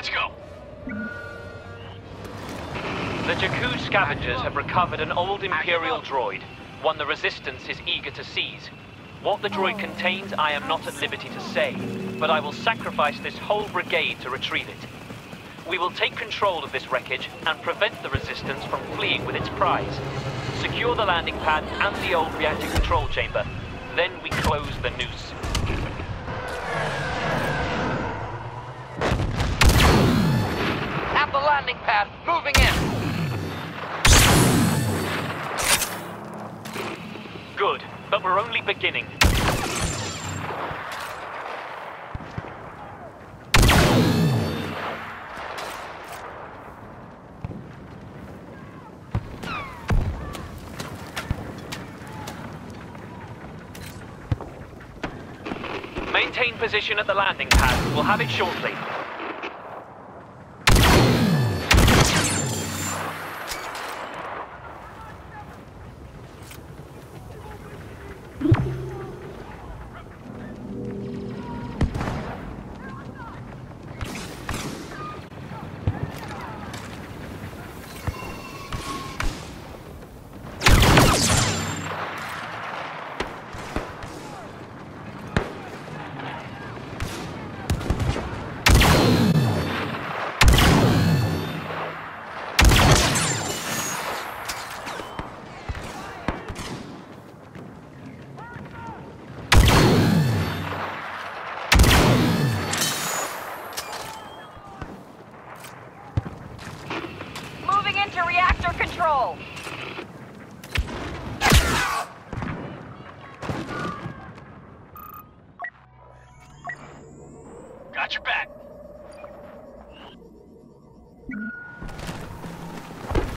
Let's go. The Jakku scavengers have recovered an old Imperial droid, one the Resistance is eager to seize. What the droid contains, I am not at liberty to say, but I will sacrifice this whole brigade to retrieve it. We will take control of this wreckage and prevent the Resistance from fleeing with its prize. Secure the landing pad and the old reactor control chamber. Then we close the noose. At the landing pad, moving in. Good, but we're only beginning. Maintain position at the landing pad. We'll have it shortly. Reactor control. Got your back.